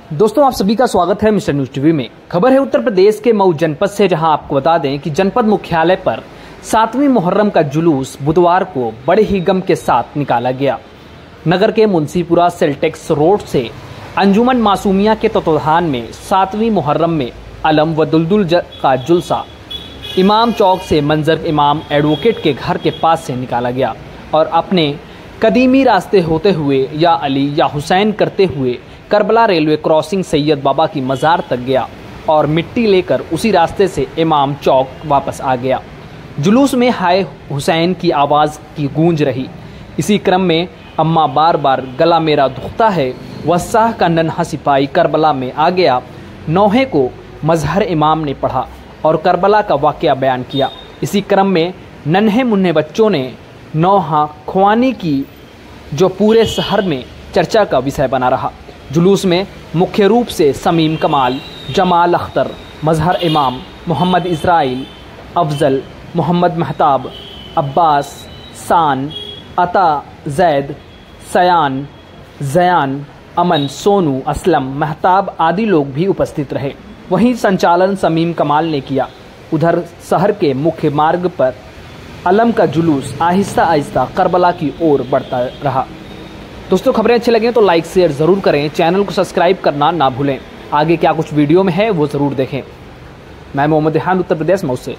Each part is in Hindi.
दोस्तों, आप सभी का स्वागत है मिस्टर न्यूज टीवी में। खबर है उत्तर प्रदेश के मऊ जनपद से, जहां आपको बता दें कि जनपद मुख्यालय पर 7वीं मुहर्रम का जुलूस बुधवार को बड़े ही गम के साथ निकाला गया। नगर के मुंशीपुरा सेल्टेक्स रोड से अंजुमन मासूमिया के तत्वाधान में 7वीं मुहर्रम में अलम व दुलदुल का जुलसा इमाम चौक से मंजर इमाम एडवोकेट के घर के पास से निकाला गया और अपने कदीमी रास्ते होते हुए या अली या हुसैन करते हुए करबला रेलवे क्रॉसिंग सैयद बाबा की मज़ार तक गया और मिट्टी लेकर उसी रास्ते से इमाम चौक वापस आ गया। जुलूस में हाय हुसैन की आवाज़ की गूंज रही। इसी क्रम में अम्मा बार बार गला मेरा दुखता है व शाह का नन्हा सिपाही करबला में आ गया नौहे को मजहर इमाम ने पढ़ा और करबला का वाक़या बयान किया। इसी क्रम में नन्हे मुन्ने बच्चों ने नौहा ख्वानी की, जो पूरे शहर में चर्चा का विषय बना रहा। जुलूस में मुख्य रूप से समीम कमाल, जमाल अख्तर, मजहर इमाम, मोहम्मद इस्राइल, अफजल, मोहम्मद महताब, अब्बास, सान, अता, जैद, सयान, जयान, अमन, सोनू, असलम, महताब आदि लोग भी उपस्थित रहे। वहीं संचालन समीम कमाल ने किया। उधर शहर के मुख्य मार्ग पर अलम का जुलूस आहिस्ता आहिस्ता करबला की ओर बढ़ता रहा। दोस्तों, खबरें अच्छी लगें तो लाइक शेयर ज़रूर करें, चैनल को सब्सक्राइब करना ना भूलें। आगे क्या कुछ वीडियो में है वो ज़रूर देखें। मैं मोहम्मद हान, उत्तर प्रदेश मऊ से।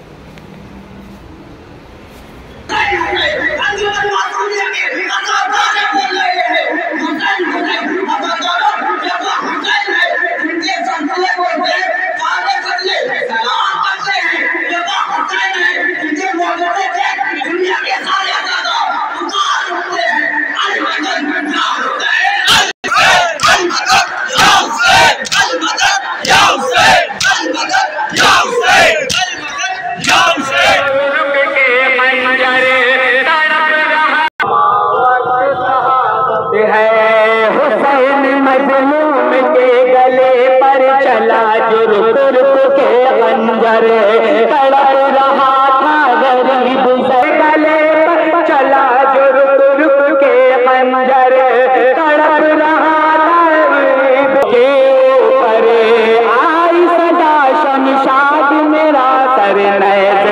मजलूम के गले पर चला जो रुक के खंजर, तड़प रहा था गरीब से गले पर चला जो रुक के खंजर, तड़प रहा था गरीब के ऊपर आई सदा शमशाद मेरा सर नैज़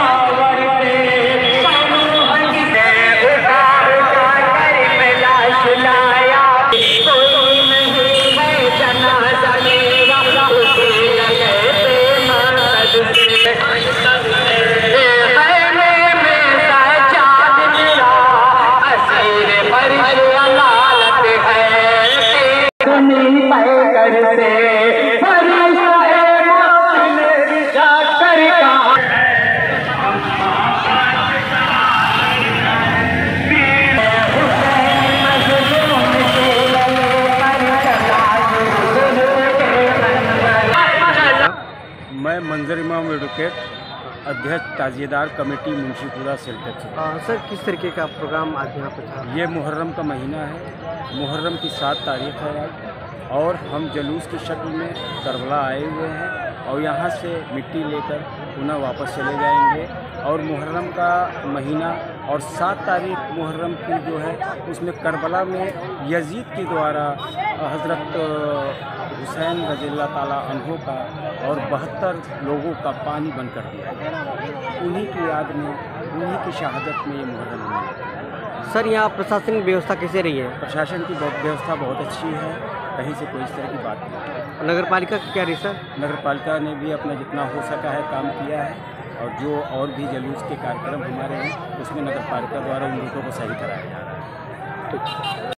मैं मंजर इमाम एडवोकेट, अध्यक्ष ताजियेदार कमेटी मुंशीपुरा सेल्टेक्स। सर, किस तरीके का प्रोग्राम आज यहाँ पर था? ये मुहर्रम का महीना है, मुहर्रम की 7 तारीख है आज, और हम जुलूस की शक्ल में करबला आए हुए हैं और यहाँ से मिट्टी लेकर पुनः वापस चले जाएंगे। और मुहर्रम का महीना और 7 तारीख मुहर्रम की जो है उसमें करबला में यजीद के द्वारा हज़रत हुसैन रज़ियल्लाहु ताला अन्हु का और 72 लोगों का पानी बंद कर दिया गया। उन्हीं की याद में, उन्हीं की शहादत में ये मुहर्रम मनाया। सर, यहाँ प्रशासनिक व्यवस्था कैसे रही है? प्रशासन की व्यवस्था बहुत अच्छी है, कहीं से कोई इस तरह की बात नहीं। नगर पालिका की क्या रही सर? नगर पालिका ने भी अपना जितना हो सका है काम किया है, और जो और भी जुलूस के कार्यक्रम हमारे हैं उसमें नगर पालिका द्वारा उन लोगों को सही कराया जा रहा है।